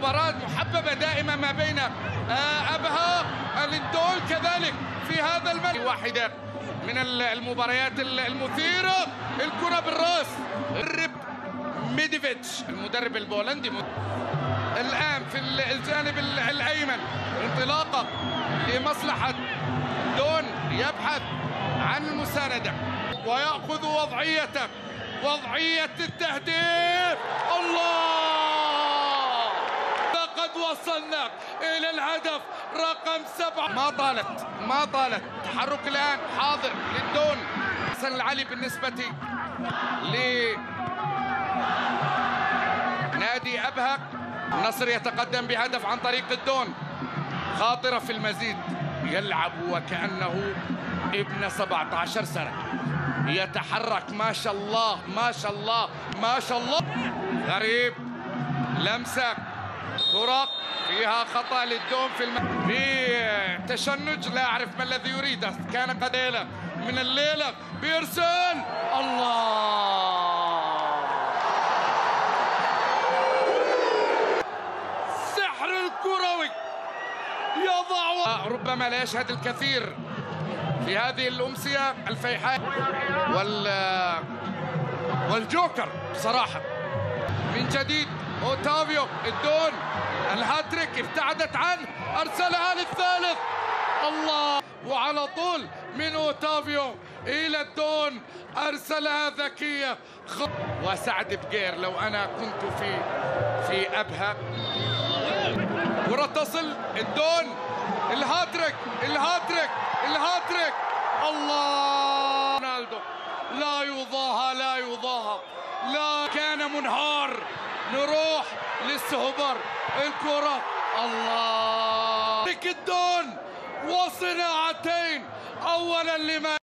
مباراة محببة دائما ما بين أبها الدول كذلك في هذا الملعب. واحدة من المباريات المثيرة، الكرة بالراس. مدرب ميديفيتش المدرب البولندي الآن في الجانب الأيمن، انطلاقة لمصلحة دون، يبحث عن المساندة ويأخذ وضعيته، وضعية التهديف. الله، لقد وصلنا إلى الهدف رقم 7. ما طالت تحرك الآن حاضر للدون. حسن العلي بالنسبة لنادي أبها. النصر يتقدم بهدف عن طريق الدون، خاطرة في المزيد، يلعب وكأنه ابن 17 سنة، يتحرك ما شاء الله ما شاء الله ما شاء الله. غريب، لمسة، كرة فيها خطأ للدون في تشنج، لا أعرف ما الذي يريده. كان قد من الليلة بيرسل. الله، سحر الكروي يضع، ربما لا يشهد الكثير في هذه الأمسية الفيحاء والجوكر بصراحة. من جديد أوتافيو، الدون، الهاتريك ابتعدت عنه، أرسلها للثالث. الله، وعلى طول من أوتافيو إلى الدون، أرسلها ذكية. وسعد بقير، لو أنا كنت في أبها. كرة تصل، الدون، الهاتريك الهاتريك الهاتريك. الله، رونالدو لا يضاهى لا يضاهى، لا كان منهار. نروح للسهبر، الكرة. الله، الدون وصناعتين، أولا لما